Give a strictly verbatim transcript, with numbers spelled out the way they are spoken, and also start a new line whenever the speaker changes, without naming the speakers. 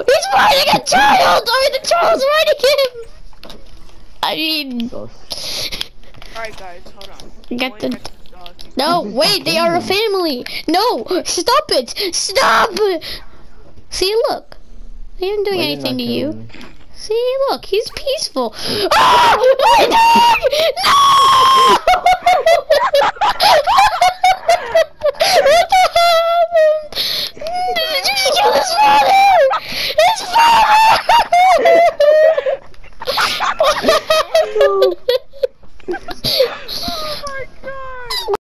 He's fighting a child! I mean, the child's fighting him! I mean...
Alright guys, hold on.
Get the... No, wait, they are a family! No! Stop it! Stop! See, look. They aren't doing anything to you. Me. See, look, he's peaceful. Oh, my dog! No!